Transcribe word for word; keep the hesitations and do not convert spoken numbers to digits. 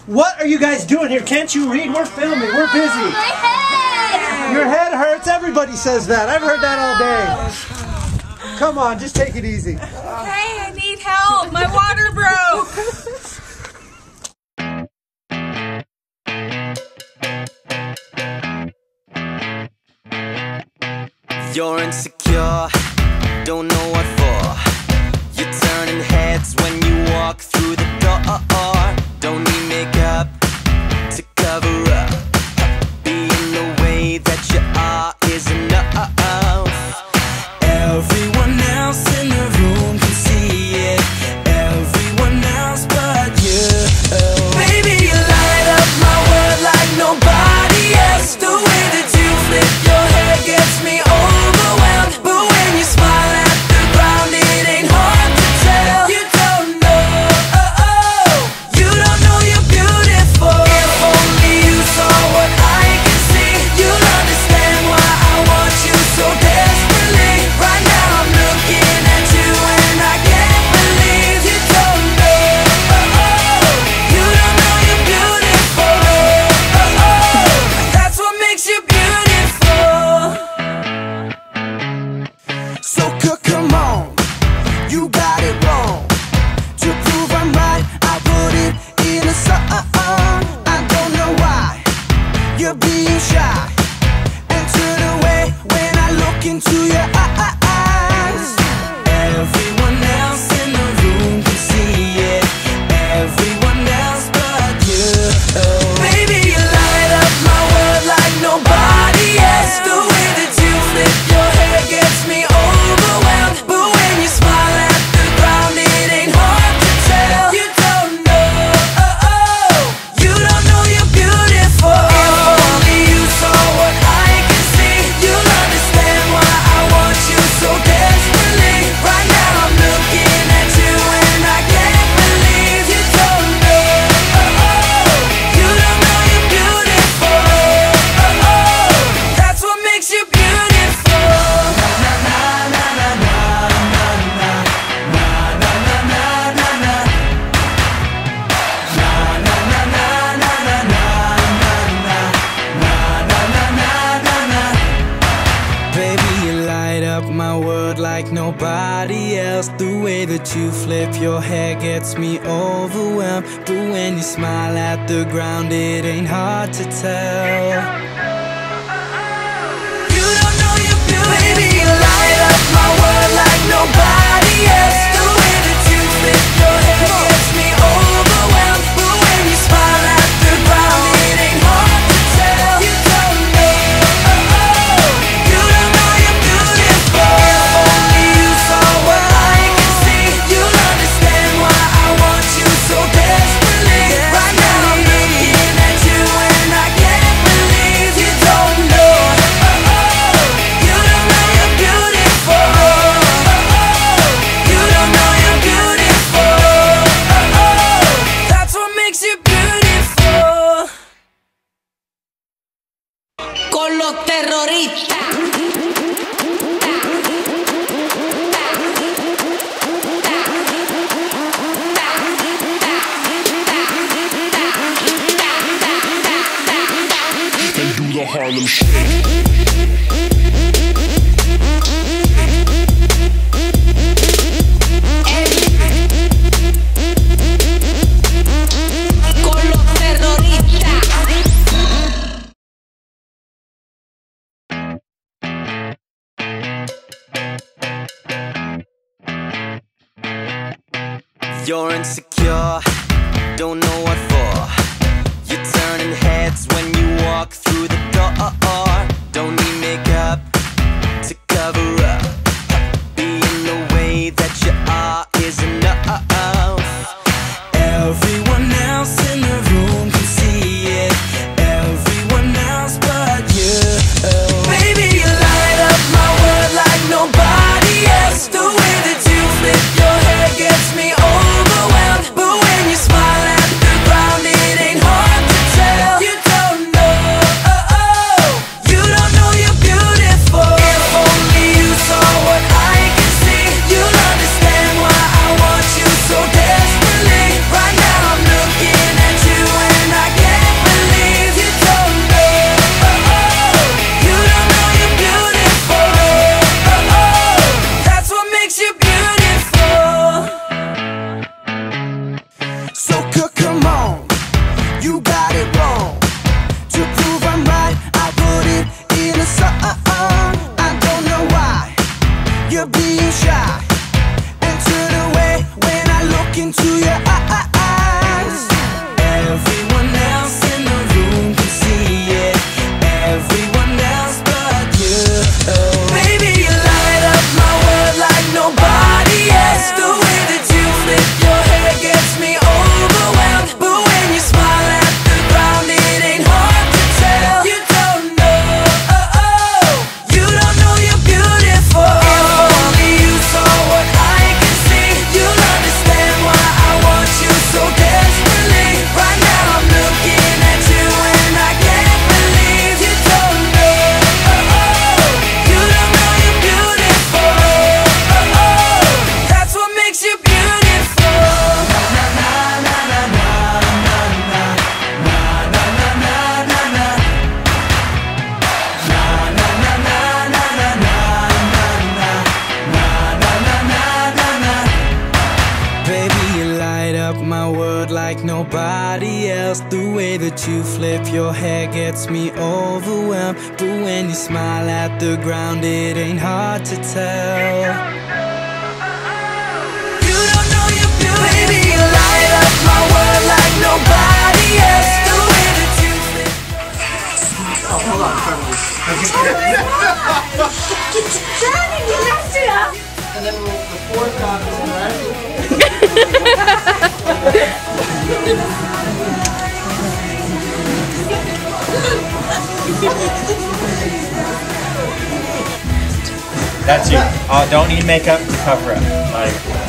What are you guys doing here? Can't you read? We're filming. We're busy. My head! Your head hurts. Everybody says that. I've heard that all day. Come on, just take it easy. Hey, I need help. My water broke. You're insecure, don't know what for. You're turning heads when you walk through the door. Don't need makeup to cover up. Being the way that you are is enough. Everyone else in the room can see it. Everyone else but you. Baby, you light up my world like nobody else. The way that you flip your hair gets me overwhelmed. But when you smile at the ground, it ain't hard to tell. You don't know, oh, oh. You don't know you're beautiful. If only you saw what I can see, you'll understand why I want you so desperately. Right now I'm looking at you and I can't believe you don't know, oh, oh. You don't know you're beautiful, oh, oh. That's what makes you beautiful. So come on, you got it wrong. To prove I'm right, I put it in a song. I don't know why you're being shy and turn away when I look into your eyes. Everyone else in the room can see it. Everyone else but you. Baby, you light up my world like nobody else. The way that you flip your hair gets me overwhelmed. But when you smile at the ground, it ain't hard to tell. You don't know, oh, oh. You don't know you're beautiful. If only you saw what I can see, you'll understand why I want you so desperately. Right now I'm looking at you and I can't believe you don't know, oh, oh. You don't know you're beautiful, oh, oh. That's what makes you beautiful. Na na na na na na na na na na na na na. Na na na na na na na na na na na na. Baby, you light up my world like nobody else. The way that you flip your hair gets me overwhelmed. But when you smile at the ground, it ain't hard to tell. You don't know you're beautiful. Baby, you light up my world like nobody else. The way that you flip your hair gets me overwhelmed. But when you smile at the ground, it ain't hard to tell. You don't know, oh, oh. You don't know you're beautiful. If only you saw what I can see, you'll understand why I want you so desperately. Right now I'm looking at you and I can't believe you don't know, oh, oh. You don't know you're beautiful, oh, oh. You don't know you're beautiful, oh, oh. That's what makes you beautiful. Con los terroristas. And do the Harlem Shake. Con los terroristas. You're insecure, don't know what for. You're turning heads when you walk through the door. Don't need makeup to cover up. Being the way that you are is enough. Everyone else in the room can see it. Everyone else but you. Baby, you light up my world like nobody else. The way that you flip your hair gets me overwhelmed. But when you smile at the ground, it ain't hard to tell. You don't know, oh, oh. You look into your eyes. Everyone else in the room can see it. Everyone else but you. Baby, you light up my world like nobody else. The way that you flip your hair gets me overwhelmed. But when you smile at the ground, it ain't hard to tell. You don't know, oh, oh. You don't know you're beautiful. If only you saw what I can see, you'll understand why I want you so desperately. Right now I'm looking at you and I can't believe you don't know, oh, oh. You don't know you're beautiful, oh, oh. That's what makes you beautiful. Na na na na na na na na na na na na na. Na na na na na na na na na na na na. Baby, you light up my world like nobody else. The way that you flip your hair gets me overwhelmed. But when you smile at the ground, it ain't hard to tell. You don't know you're beautiful. Baby, you light up my world like nobody else. The way that you flip. And then we'll, the fourth dog is right. That's you. Oh, don't need makeup to cover up. Like,